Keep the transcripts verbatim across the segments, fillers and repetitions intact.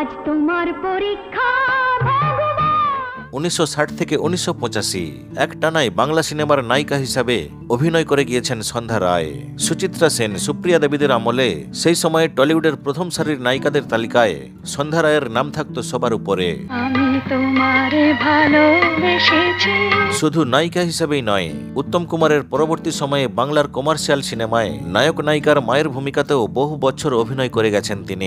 আজ তোমার পরীক্ষা উনিশশো ষাট থেকে উনিশশো পঁচাশি এক টানায় বাংলা সিনেমার নায়িকা হিসাবে অভিনয় করে গিয়েছেন সন্ধ্যা রায়। সুচিত্রা সেন, সুপ্রিয়া দেবীদের আমলে সেই সময়ে টলিউডের প্রথম সারির নায়িকাদের তালিকায় সন্ধ্যা রায়ের নাম থাকতো সবার উপরে। আমি তোমারে ভালোবেসেছি। শুধু নায়িকা হিসেবেই নয়, উত্তম কুমারের পরবর্তী সময়ে বাংলার কমার্শিয়াল সিনেমায় নায়ক নায়িকার মায়ের ভূমিকাতেও বহু বছর অভিনয় করে গেছেন তিনি।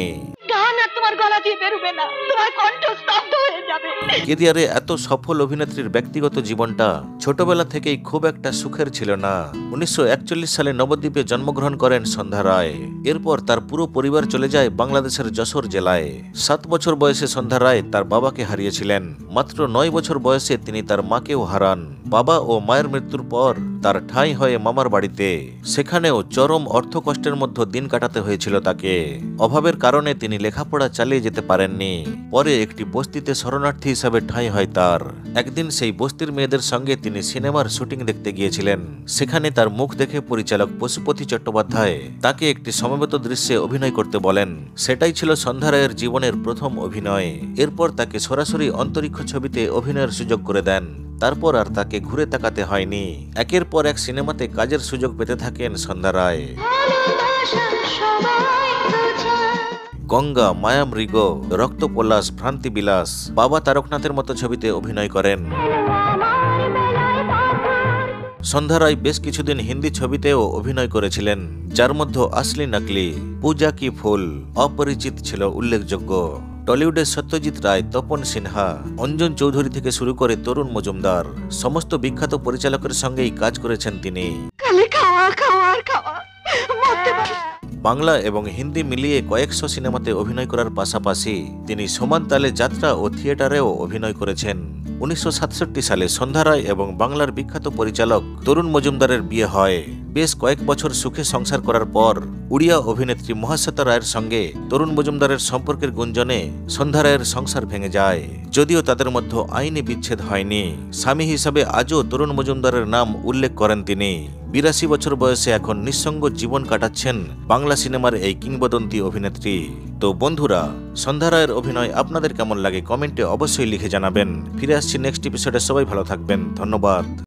কেরিয়ারে এত সফল অভিনেত্রীর ব্যক্তিগত জীবনটা ছোটবেলা থেকেই খুব একটা সুখের ছিল না। উনিশশো একচল্লিশ সালে নবদ্বীপে জন্মগ্রহণ করেন সন্ধ্যা রায়। এরপর তার পুরো পরিবার চলে যায় বাংলাদেশের যশোর জেলায়। সাত বছর বয়সে সন্ধ্যা রায় তার বাবাকে হারিয়েছিলেন। মাত্র নয় বছর বয়সে তিনি তার মাকেও হারান। বাবা ও মায়ের মৃত্যুর পর তার ঠাঁই হয় মামার বাড়িতে। সেখানেও চরম অর্থকষ্টের মধ্যে দিন কাটাতে হয়েছিল তাকে। অভাবের কারণে তিনি লেখাপড়া চালিয়ে যেতে পারেননি। পরে একটি বস্তিতে শরণার্থী হিসাবে ঠাঁই হয় তার। একদিন সেই বস্তির মেয়েদের সঙ্গে তিনি সিনেমার শুটিং দেখতে গিয়েছিলেন। সেখানে তার মুখ দেখে পরিচালক পশুপতি চট্টোপাধ্যায় তাকে একটি সমবেত দৃশ্যে অভিনয় করতে বলেন। সেটাই ছিল সন্ধ্যা রায়ের জীবনের প্রথম অভিনয়। এরপর তাকে সরাসরি অন্তরিক্ষ ছবিতে অভিনয়ের সুযোগ করে দেন। তারপর আর তাকে ঘুরে তাকাতে হয়নি। একের পর এক সিনেমাতে কাজের সুযোগ পেতে থাকেন সন্ধ্যা রায়। গঙ্গা, মায়ামৃগ, রক্তপলাশ, ভ্রান্তিবিলাস, বাবা তারকনাথের মতো ছবিতে অভিনয় করেন। সন্ধ্যা রায় বেশ কিছুদিন হিন্দি ছবিতেও অভিনয় করেছিলেন, যার মধ্যে আসলি নকলি, পূজা কি ফুল, অপরিচিত ছিল উল্লেখযোগ্য। টলিউডের সত্যজিৎ রায়, তপন সিনহা, অঞ্জন চৌধুরী থেকে শুরু করে তরুণ মজুমদার সমস্ত বিখ্যাত পরিচালকের সঙ্গেই কাজ করেছেন তিনি। বাংলা এবং হিন্দি মিলিয়ে কয়েকশো সিনেমাতে অভিনয় করার পাশাপাশি তিনি সমান তালে যাত্রা ও থিয়েটারেও অভিনয় করেছেন। উনিশশো সাতষট্টি সালে সন্ধ্যা রায় এবং বাংলার বিখ্যাত পরিচালক তরুণ মজুমদারের বিয়ে হয়। বেশ কয়েক বছর সুখে সংসার করার পর উড়িয়া অভিনেত্রী মহাশ্বেতা রায়ের সঙ্গে তরুণ মজুমদারের সম্পর্কের গুঞ্জনে সন্ধ্যা রায়ের সংসার ভেঙে যায়। যদিও তাদের মধ্যে আইনি বিচ্ছেদ হয়নি। স্বামী হিসাবে আজও তরুণ মজুমদারের নাম উল্লেখ করেন তিনি। বিরাশি বছর বয়সে এখন নিঃসঙ্গ জীবন কাটাচ্ছেন বাংলা সিনেমার এই কিংবদন্তি অভিনেত্রী। তো বন্ধুরা, সন্ধ্যা রায়ের অভিনয় আপনাদের কেমন লাগে কমেন্টে অবশ্যই লিখে জানাবেন। ফিরে আসছি নেক্সট এপিসোডে। সবাই ভালো থাকবেন। ধন্যবাদ।